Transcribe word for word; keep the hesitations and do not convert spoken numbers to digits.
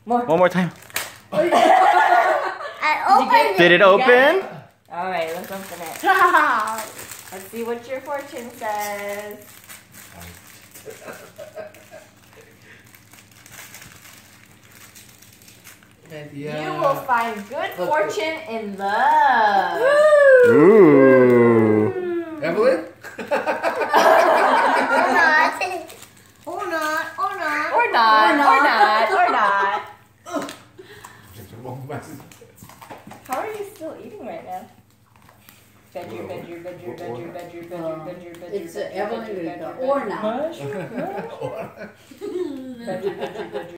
More. One more time. I opened it. Did it open? All right, let's open it. Let's see what your fortune says. Yeah. You will find good fortune in love. Ooh. Evelyn? Or not. Or not. Or not. Or not. Or not. Or not. How are you still eating right now? Veggie, veggie, veggie, veggie, veggie, veggie, veggie, veggie. It's uh, Evelyn veggie, with the veggie, or veggie. not. Mush, mush. Veggie, veggie, veggie.